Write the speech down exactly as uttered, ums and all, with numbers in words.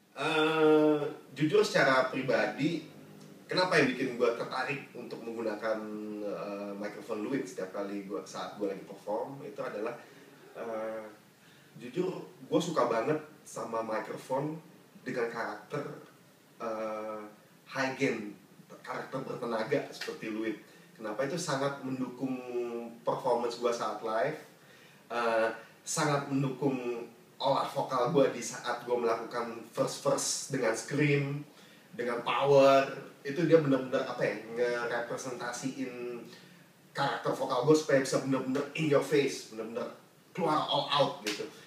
Uh, jujur secara pribadi, kenapa yang bikin gue tertarik untuk menggunakan uh, mikrofon Lewitt setiap kali gue saat gue lagi perform itu adalah uh, jujur gue suka banget sama mikrofon dengan karakter uh, high gain, karakter bertenaga seperti Lewitt. Kenapa? Itu sangat mendukung performance gue saat live, uh, sangat mendukung olah vokal gue di saat gue melakukan verse-verse dengan scream, dengan power. Itu dia benar-benar apa ya, ngerepresentasiin karakter vokal gue supaya bisa benar-benar in your face, benar-benar keluar all out gitu.